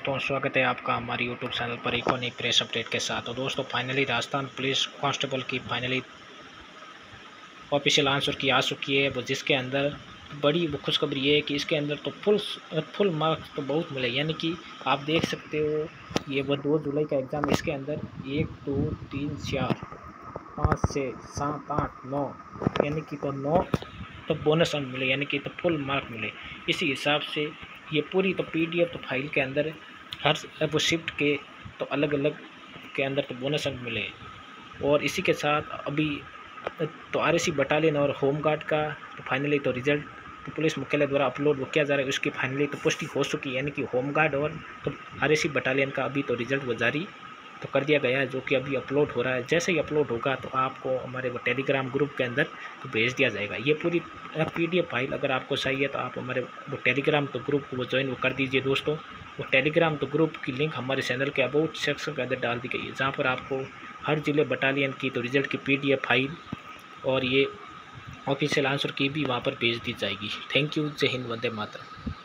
दोस्तों, स्वागत है आपका हमारे यूट्यूब चैनल पर एक और नई प्रेस अपडेट के साथ। तो दोस्तों, फाइनली राजस्थान पुलिस कांस्टेबल की फाइनली ऑफिशियल आंसर की आ चुकी है, वो जिसके अंदर बड़ी खुशखबरी ये है कि इसके अंदर तो फुल मार्क्स तो बहुत मिले। यानी कि आप देख सकते हो, ये वो 2 जुलाई का एग्ज़ाम, इसके अंदर 1 2 3 4 5 6 7 8 9 यानी कि तो 9 तो बोनस अंक मिले, यानी कि तो फुल मार्क मिले। इसी हिसाब से ये पूरी तो पीडीएफ तो फाइल के अंदर हर वो शिफ्ट के तो अलग अलग के अंदर तो बोनस अंक मिले। और इसी के साथ अभी तो आरएसी बटालियन और होमगार्ड का तो फाइनली तो रिजल्ट तो पुलिस मुख्यालय द्वारा अपलोड किया जा रहा है, उसकी फाइनली तो पुष्टि हो चुकी है। यानी कि होमगार्ड और तो आरएसी बटालियन का अभी तो रिजल्ट वो जारी तो कर दिया गया है, जो कि अभी अपलोड हो रहा है। जैसे ही अपलोड होगा तो आपको हमारे वो टेलीग्राम ग्रुप के अंदर तो भेज दिया जाएगा। ये पूरी पीडीएफ फाइल अगर आपको चाहिए तो आप हमारे वो टेलीग्राम तो ग्रुप को वो ज्वाइन वो कर दीजिए। दोस्तों, वो टेलीग्राम तो ग्रुप की लिंक हमारे चैनल के अबाउट सेक्शन के अंदर डाल दी गई है, जहाँ पर आपको हर जिले बटालियन की तो रिजल्ट की पीडीएफ फाइल और ये ऑफिशियल आंसर की भी वहाँ पर भेज दी जाएगी। Thank you. जय हिंद, वंदे मातरम।